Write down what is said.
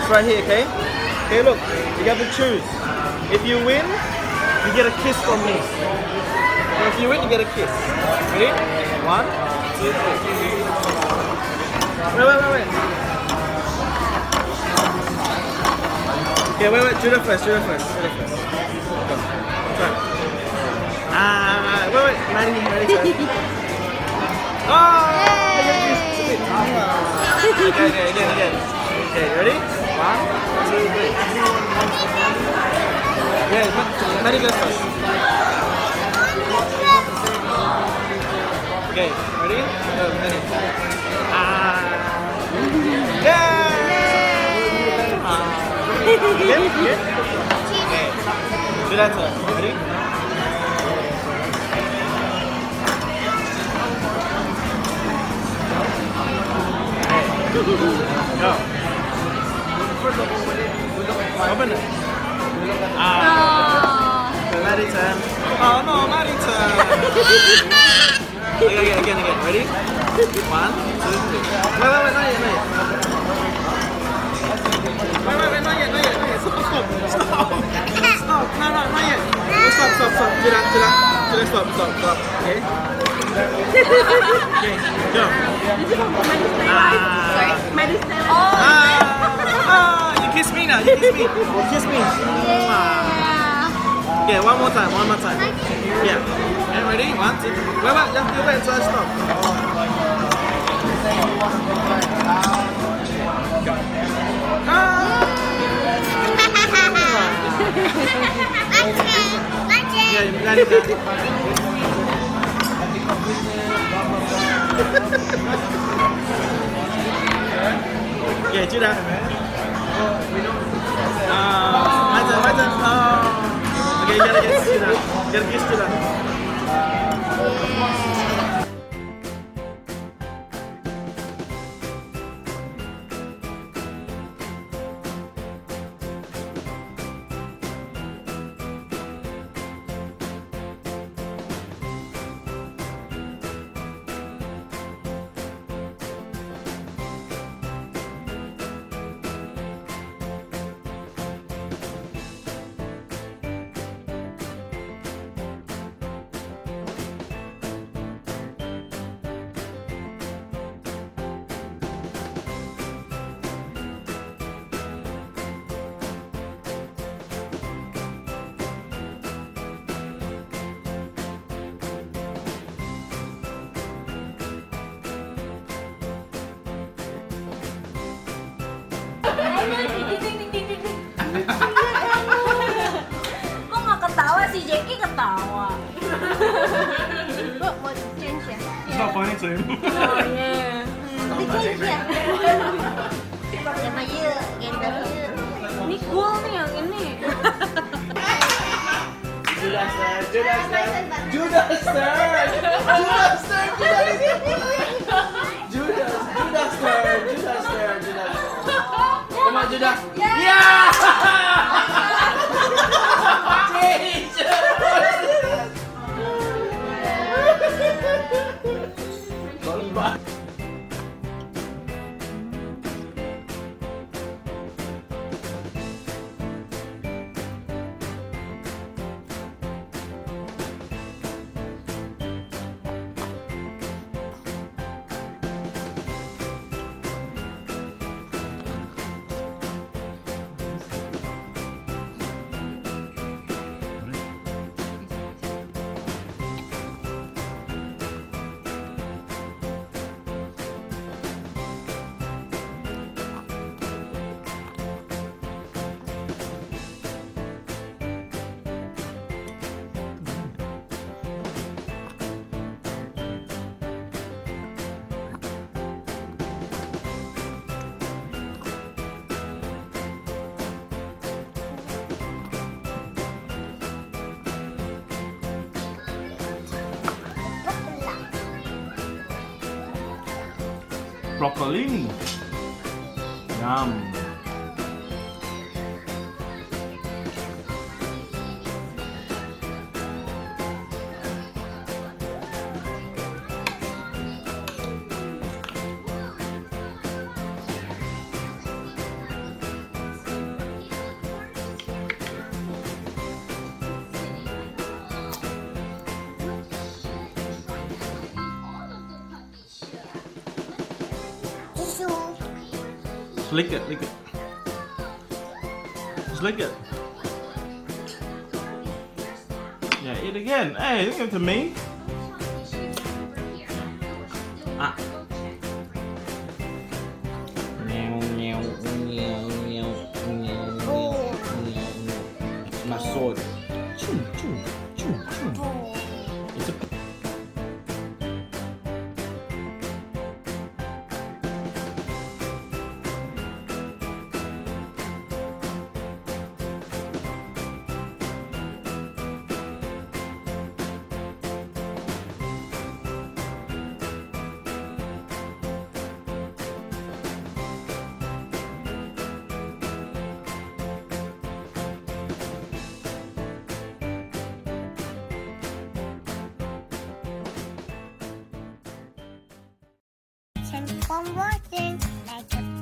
It's right here, okay? Okay, look, you have to choose. If you win, you get a kiss from me. If you win, you get a kiss. Ready? 1, 2, 3. Wait. Okay, wait, Judah first. Go. Try. Wait, ready. Oh! Okay, again. Okay, ready? 1, 2, 3. Yeah, Maddie goes first. Okay, ready? Go, Maddie. Yeah! Again? Okay. Do that turn. Ready? Go. Open it. Maddie turn. Oh no, Maddie turn. Again. Ready? 1, 2, 3. Wait, not yet. Wait, not yet. Stop. No, not yet. Stop. Judah, stop. Okay. Okay, go. You kiss me now. You kiss me. Yeah, one more time. Yeah. Okay, ready? 1, 2. Wait. Just do it. So I stop. Yeah, you got it. Okay, Judah. My turn. Okay, you gotta kiss Judah. Kok nggak ketawa sih? Jackie ketawa. Mau change ya? It's not funny to him. Oh yeah. Change ya? Sama yuk, gendong yuk. Ini cool nih yang ini. Judah sir. Come on, Judah. Yeah! Broccoli. Yum. Just lick it, lick it. Just lick it. Yeah, eat again. Hey, don't give it to me. Ah. My sword. Choo, choo, choo, choo. It's a Thanks for watching. Like a